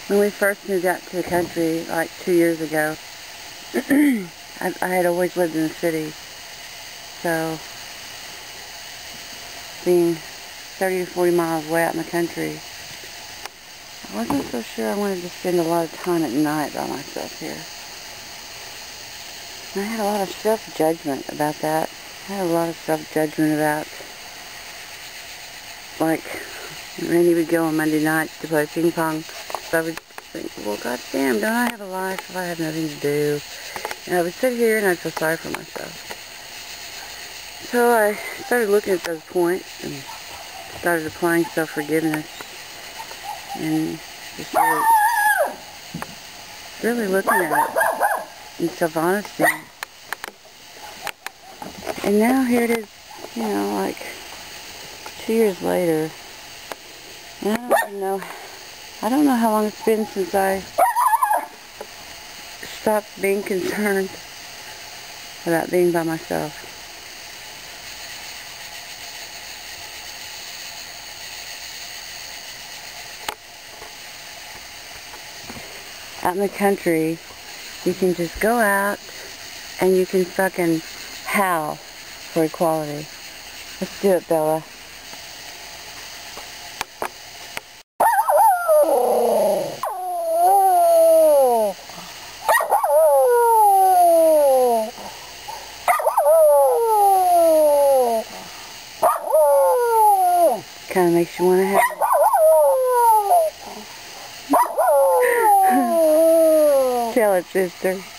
When we first moved out to the country, like 2 years ago, I had always lived in the city, so being 30 to 40 miles away out in the country, I wasn't so sure I wanted to spend a lot of time at night by myself here. And I had a lot of self-judgment about that. I had a lot of self-judgment about, like, Randy would go on Monday nights to play ping pong. So I would think, well, goddamn, don't I have a life if I have nothing to do? And I would sit here and I'd feel sorry for myself. So I started looking at those points and started applying self-forgiveness and just really looking at it in self-honesty. And now here it is, you know, like 2 years later, and I don't know how long it's been since I stopped being concerned about being by myself. Out in the country, you can just go out and you can fucking howl for equality. Let's do it, Bella. Kind of makes you want to have. Tell it, sister.